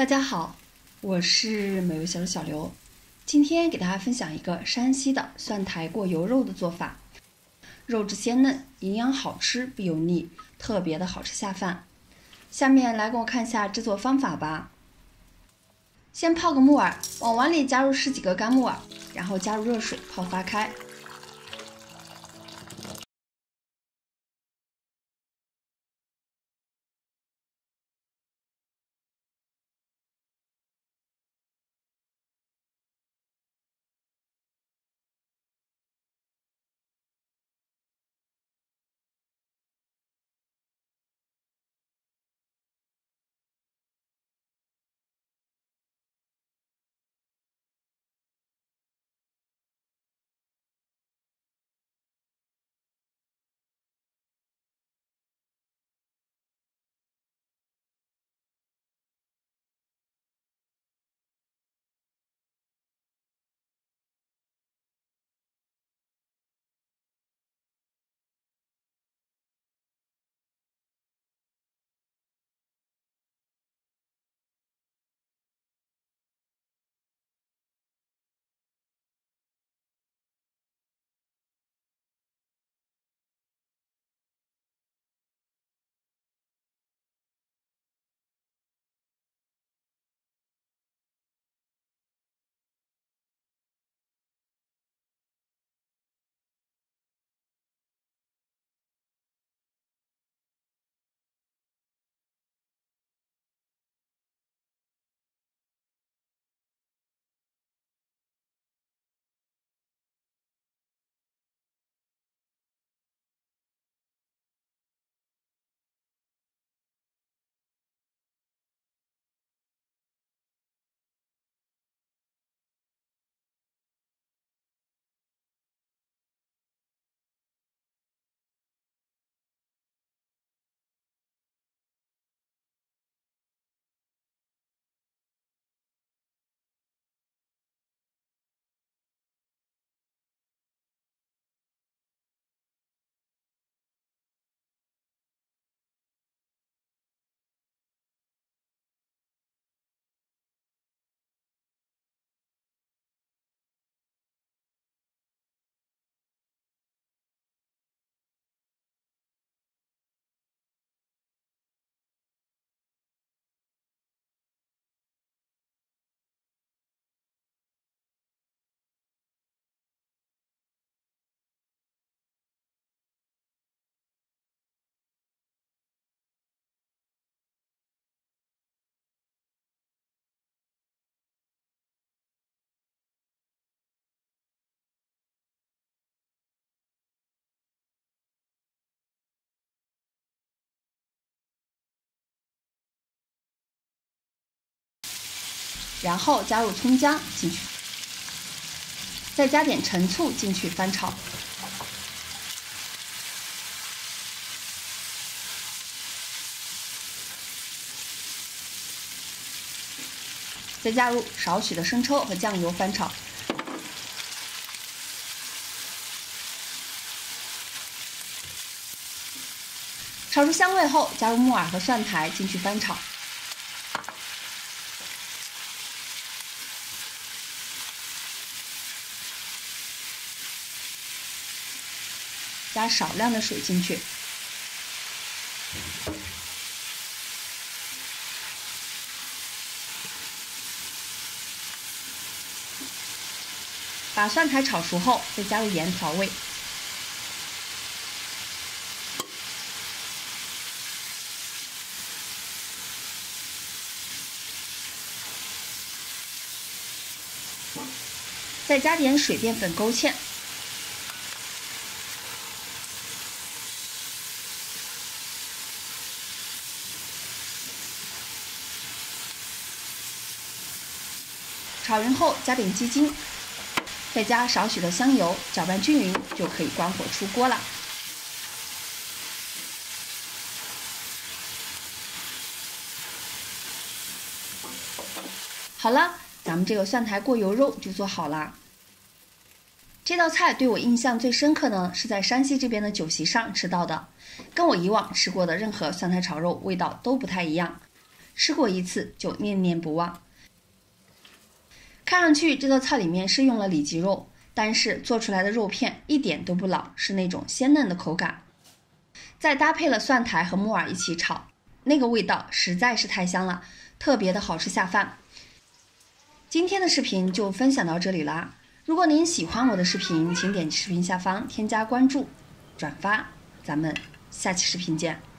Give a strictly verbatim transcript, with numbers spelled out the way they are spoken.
大家好，我是美味小的小刘，今天给大家分享一个山西的蒜苔过油肉的做法。肉质鲜嫩，营养好吃不油腻，特别的好吃下饭。下面来跟我看一下制作方法吧。先泡个木耳，往碗里加入十几个干木耳，然后加入热水泡发开。然后加入葱姜进去，再加点陈醋进去翻炒，再加入少许的生抽和酱油翻炒，炒出香味后，加入木耳和蒜苔进去翻炒。加少量的水进去，把蒜苔炒熟后，再加入盐调味，再加点水淀粉勾芡。炒匀后加点鸡精，再加少许的香油，搅拌均匀就可以关火出锅了。好了，咱们这个蒜苔过油肉就做好啦。这道菜对我印象最深刻呢，是在山西这边的酒席上吃到的，跟我以往吃过的任何蒜苔炒肉味道都不太一样。 吃过一次就念念不忘。看上去这道菜里面是用了里脊肉，但是做出来的肉片一点都不老，是那种鲜嫩的口感。再搭配了蒜苔和木耳一起炒，那个味道实在是太香了，特别的好吃下饭。今天的视频就分享到这里啦。如果您喜欢我的视频，请点击视频下方添加关注、转发，咱们下期视频见。